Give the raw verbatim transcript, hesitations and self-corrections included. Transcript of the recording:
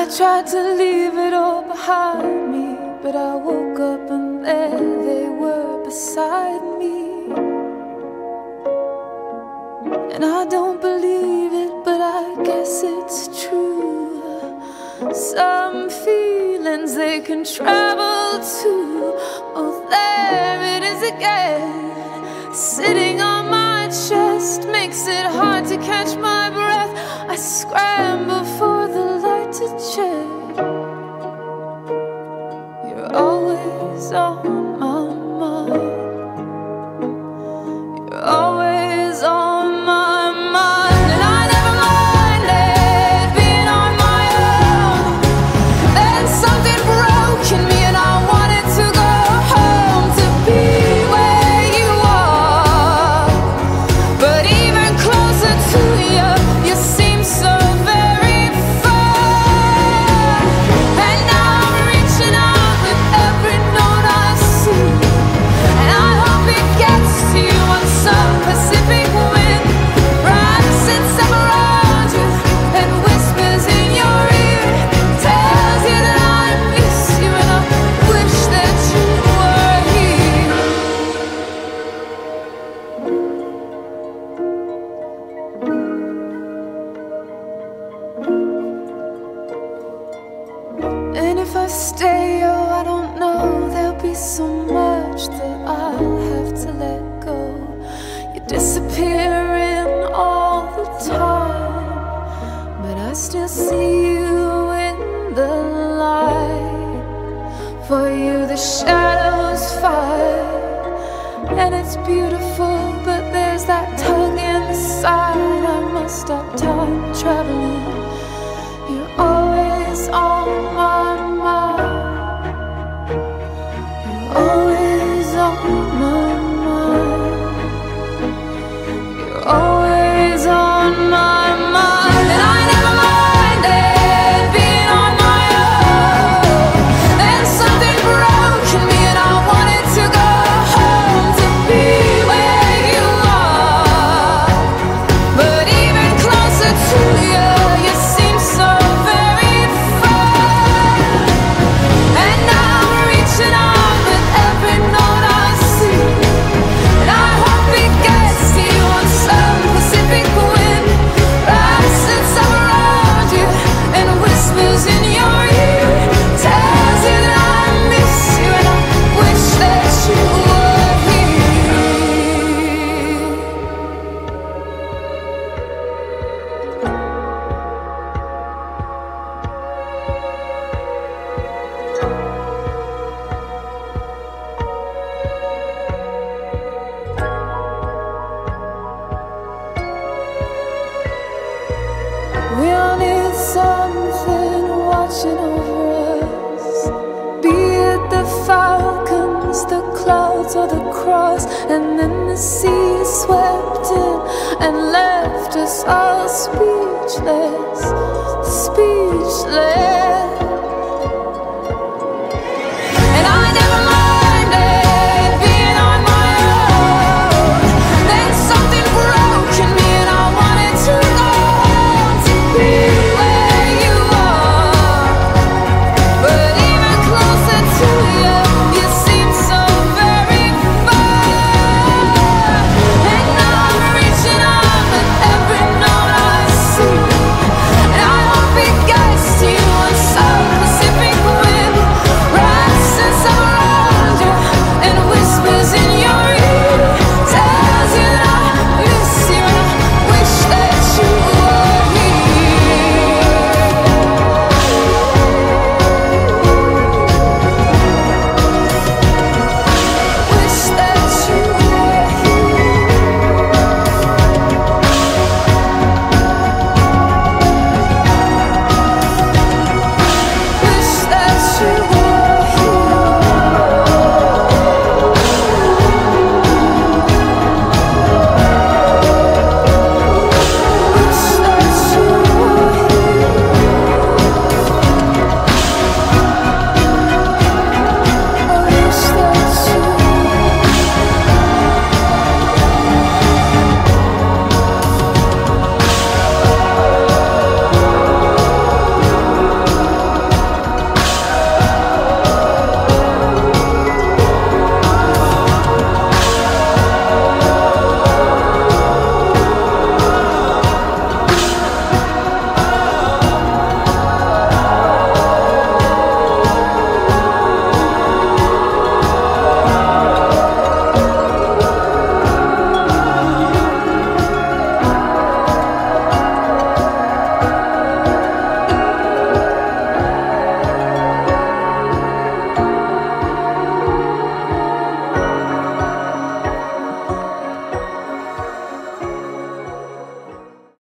tried to leave it all behind me, but I woke up and there they were beside me. And I don't believe it, but I guess it's true. Some feelings they can travel to. Oh, there it is again, sitting on my chest, makes it hard to catch my breath. I scramble for the light to check. You're always on my mind. You're always on my mind. And I never minded being on my own. Then something broke in me and I wanted to go home, to be where you are. But even closer to you, you seem so very far. And now I'm reaching out with every note I see, and I hope it gets to you on some Pacific wind. Wraps itself around you and whispers in your ear, tells you that I miss you and I wish that you were here. And if I stay, oh, I don't know, there'll be so much that I'll have to let go. You're disappearing all the time, but I still see you in the light. For you the shadows fight, and it's beautiful, but there's that tug inside. I must stop time traveling. You're always on my mind. You're always on my mind. You're always on my mind. And I never minded being on my own. Then something broke in me and I wanted to go home, to be where you are. But even closer to you, you seem so very far. And now I'm reaching out with every note I see, and I hope it gets to you on some Pacific wind. Wraps itself around you and whispers in your ear, tells you that I miss you and I wish that you were here. We all need something watching over us, be it the falcons, the clouds, or the cross. And then the sea swept in and left us all speechless, speechless.